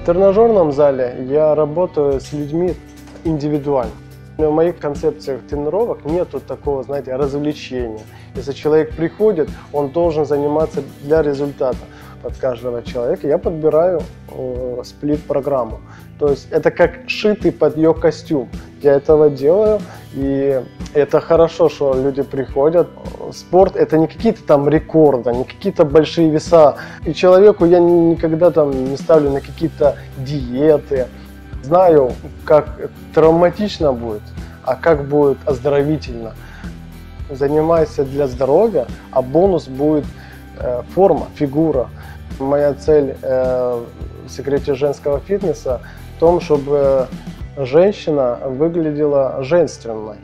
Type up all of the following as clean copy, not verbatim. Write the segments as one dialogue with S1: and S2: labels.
S1: В тренажерном зале я работаю с людьми индивидуально. В моих концепциях тренировок нету такого, знаете, развлечения. Если человек приходит, он должен заниматься для результата. Под каждого человека я подбираю сплит-программу. То есть это как шитый под ее костюм. Я этого делаю, и это хорошо, что люди приходят. Спорт — это не какие-то там рекорды, не какие-то большие веса. И человеку я никогда там не ставлю на какие-то диеты. Знаю, как травматично будет, а как будет оздоровительно. Занимайся для здоровья, а бонус будет форма, фигура. Моя цель в секрете женского фитнеса в том, чтобы женщина выглядела женственной.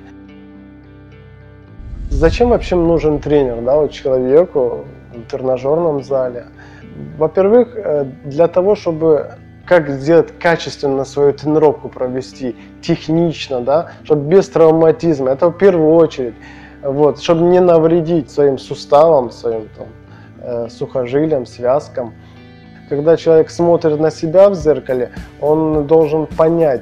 S1: Зачем вообще нужен тренер, вот человеку в тренажерном зале? Во-первых, для того, чтобы как сделать качественно свою тренировку провести, технично, чтобы без травматизма. Это в первую очередь. Чтобы не навредить своим суставам, своим сухожилиям, связкам. Когда человек смотрит на себя в зеркале, он должен понять,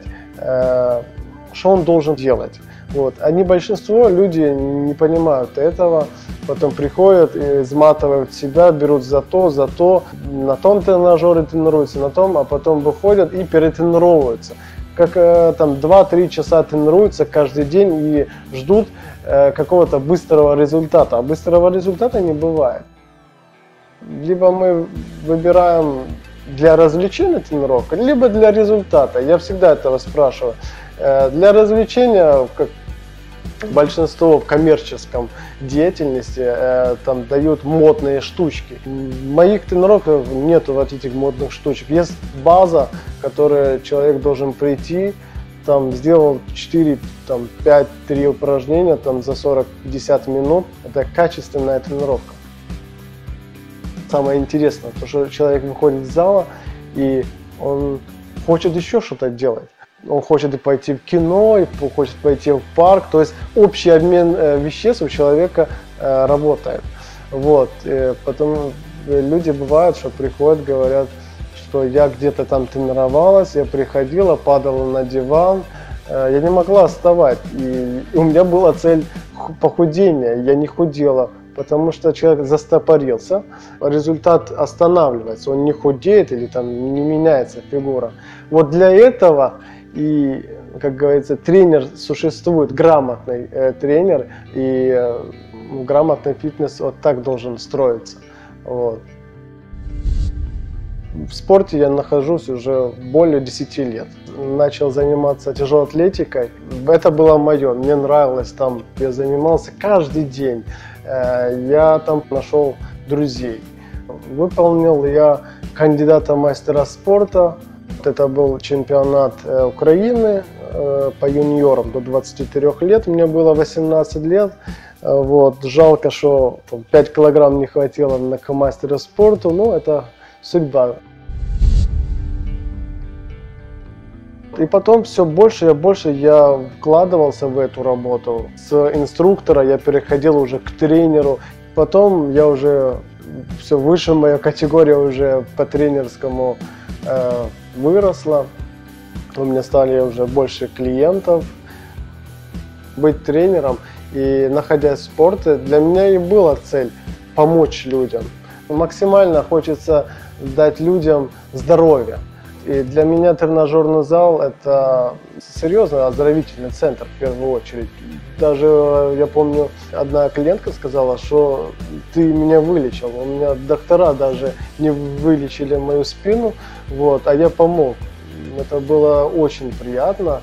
S1: что он должен делать. Большинство людей не понимают этого, потом приходят и изматывают себя, берут за то, на том тренажере тренируются, на том, а потом выходят и перетренировываются. Как 2-3 часа тренируются каждый день и ждут какого-то быстрого результата, а быстрого результата не бывает. Либо мы выбираем для развлечения тренировку, либо для результата. Я всегда этого спрашиваю. Для развлечения, как большинство в коммерческом деятельности, дают модные штучки. В моих тренировках нету этих модных штучек. Есть база, в которую человек должен прийти, сделал 4-5-3 упражнения за 40-50 минут. Это качественная тренировка. Самое интересное, то, что человек выходит из зала и он хочет еще что-то делать. Он хочет пойти в кино, хочет пойти в парк. То есть общий обмен веществ у человека работает. Потом люди бывают, что приходят, говорят, что я где-то тренировалась, я приходила, падала на диван, я не могла вставать. И у меня была цель похудения, я не худела. Потому что человек застопорился, результат останавливается, он не худеет или не меняется фигура. Для этого и, как говорится, тренер существует, грамотный тренер, и грамотный фитнес так должен строиться. В спорте я нахожусь уже более 10 лет. Начал заниматься тяжелой атлетикой. Это было мое, мне нравилось, я занимался каждый день. Я нашел друзей. Выполнил я кандидата мастера спорта. Это был чемпионат Украины по юниорам до 23 лет. Мне было 18 лет. Жалко, что 5 килограмм не хватило на мастера спорта, но это судьба. И потом все больше и больше я вкладывался в эту работу. С инструктора я переходил уже к тренеру. Потом я уже все выше, моя категория уже по тренерскому выросла. У меня стали уже больше клиентов. Быть тренером и находясь в спорте, для меня и была цель помочь людям. Максимально хочется дать людям здоровье. И для меня тренажерный зал – это серьезный оздоровительный центр в первую очередь. Даже, я помню, одна клиентка сказала, что ты меня вылечил. У меня доктора даже не вылечили мою спину, а я помог. Это было очень приятно.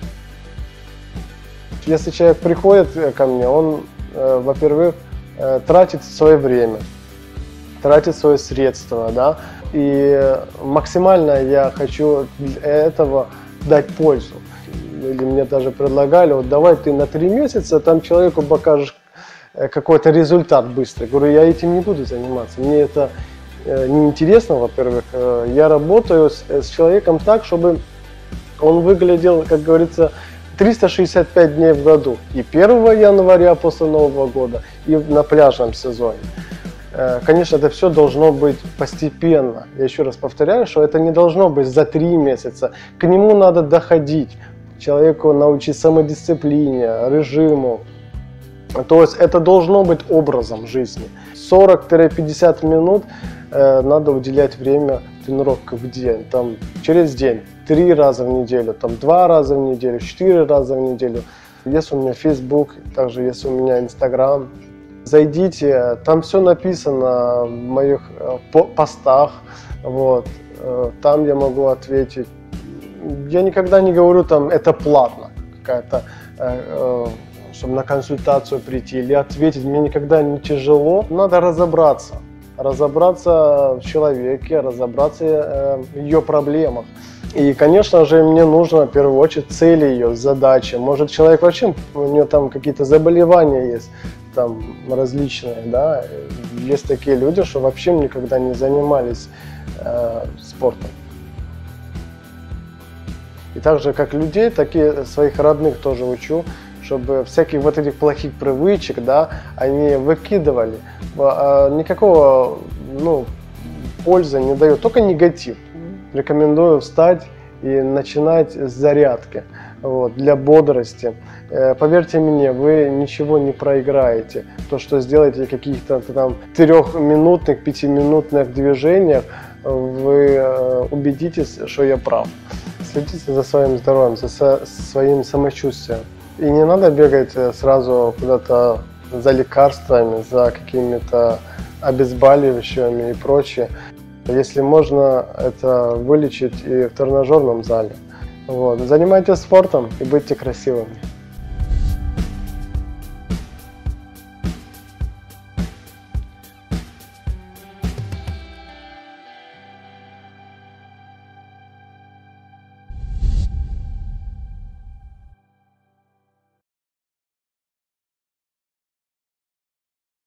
S1: Если человек приходит ко мне, он, во-первых, тратит свое время, тратит свои средства, и максимально я хочу для этого дать пользу. Или мне даже предлагали, давай ты на 3 месяца человеку покажешь какой-то результат быстрый. Говорю, я этим не буду заниматься, мне это неинтересно, во-первых. Я работаю с человеком так, чтобы он выглядел, как говорится, 365 дней в году. И 1 января после Нового года, и на пляжном сезоне. Конечно, это все должно быть постепенно. Я еще раз повторяю, что это не должно быть за 3 месяца. К нему надо доходить. Человеку научить самодисциплине, режиму. То есть это должно быть образом жизни. 40-50 минут надо уделять время тренировке в день. Там, через день, 3 раза в неделю, там, 2 раза в неделю, 4 раза в неделю. Есть у меня Facebook, также есть у меня Instagram. Зайдите, там все написано в моих постах. Вот. Там я могу ответить. Я никогда не говорю, там, это платно, какая-то, чтобы на консультацию прийти или ответить. Мне никогда не тяжело. Надо разобраться в человеке, разобраться в ее проблемах. И, конечно же, мне нужно в первую очередь цели ее, задачи. Может, человек вообще, у него там какие-то заболевания есть, там различные, да. Есть такие люди, что вообще никогда не занимались спортом. И так же, как людей, так и своих родных тоже учу, чтобы всяких вот этих плохих привычек, да, они выкидывали. Никакого, пользы не дает, только негатив. Рекомендую встать и начинать с зарядки, вот, для бодрости. Поверьте мне, вы ничего не проиграете. То, что сделаете каких-то там 3-минутных, 5-минутных движениях, вы убедитесь, что я прав. Следите за своим здоровьем, за своим самочувствием. И не надо бегать сразу куда-то за лекарствами, за какими-то обезболивающими и прочее. Если можно это вылечить и в тренажерном зале. Вот. Занимайтесь спортом и будьте красивыми.